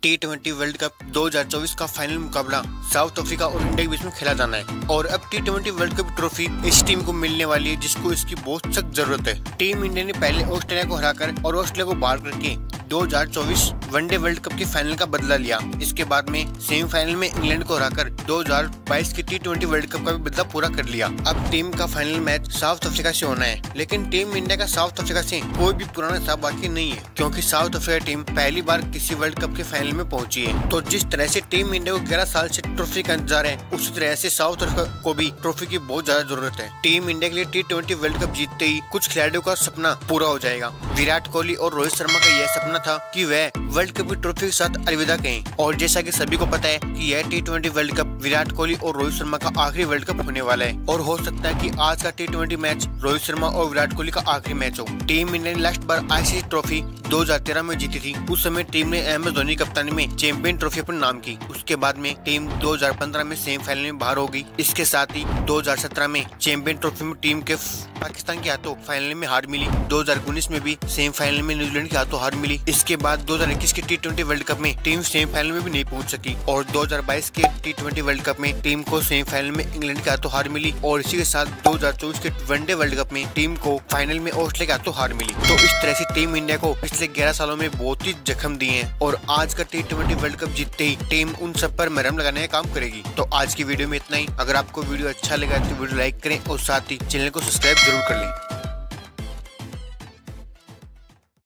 T20 world cup 2024 का final मुकाबला south Africa और इंडिया के बीच में खेला जाना है और अब T20 वर्ल्ड कप ट्रॉफी इस टीम को मिलने वाली है जिसको इसकी बहुत सख्त जरूरत है। टीम इंडिया ने पहले ऑस्ट्रेलिया को हराकर और ऑस्ट्रेलिया को बाहर करके 2024 वनडे वर्ल्ड कप के फाइनल का बदला लिया। इसके बाद में सेमीफाइनल में इंग्लैंड को हराकर 2022 के T20 वर्ल्ड कप का भी बदला पूरा कर लिया। अब टीम का फाइनल मैच साउथ अफ्रीका से होना है, लेकिन टीम इंडिया का साउथ अफ्रीका से कोई भी पुराना हिसाब बाकी नहीं है, क्योंकि साउथ अफ्रीका टीम पहली बार किसी वर्ल्ड कप के फाइनल में पहुंची है। तो जिस तरह से टीम इंडिया को 11 साल से ट्रॉफी का इंतजार है, उसी तरह से साउथ अफ्रीका को भी ट्रॉफी की बहुत ज्यादा जरूरत है। टीम इंडिया के लिए T20 वर्ल्ड कप जीतते ही कुछ खिलाड़ियों का सपना पूरा हो जाएगा। विराट कोहली और रोहित शर्मा का यह सपना था कि वह वर्ल्ड कप की ट्रॉफी के साथ अलविदा कहें, और जैसा कि सभी को पता है कि यह T20 world cup Virat Kohli और रोहित शर्मा का आखिरी वर्ल्ड कप होने वाला है और हो सकता है कि आज का T20 मैच रोहित शर्मा और विराट कोहली का आखिरी मैच हो। टीम इंडिया ने लास्ट बार आईसीसी ट्रॉफी 2013 में जीती थी। उस समय टीम ने MS धोनी कप्तानी में चैंपियन ट्रॉफी अपने नाम की। उसके बाद में टीम 2015 में सेमीफाइनल में बाहर हो गई। इसके साथ ही 2017 में चैंपियन ट्रॉफी में टीम के पाकिस्तान के हाथों फाइनल में हार मिली। 2019 में भी सेमीफाइनल में न्यूजीलैंड के हाथों हार मिली। इसके बाद 2021 के T20 वर्ल्ड कप में टीम सेमीफाइनल में भी नहीं पहुंच सकी और 2022 के T20 वर्ल्ड कप में टीम को सेमीफाइनल में इंग्लैंड के हाथों हार मिली और इसी के साथ 2024 के वनडे वर्ल्ड कप में टीम को फाइनल में ऑस्ट्रेलिया के हाथों हार मिली। तो इस तरह से टीम इंडिया को पिछले 11 सालों में बहुत ही जख्म दिए हैं और आज का T20 वर्ल्ड कप जीतते ही टीम उन सब पर मरहम लगाने का काम करेगी। तो आज की वीडियो में इतना ही। अगर आपको वीडियो अच्छा लगा तो वीडियो लाइक करें और साथ ही चैनल को सब्सक्राइब जरूर कर लें।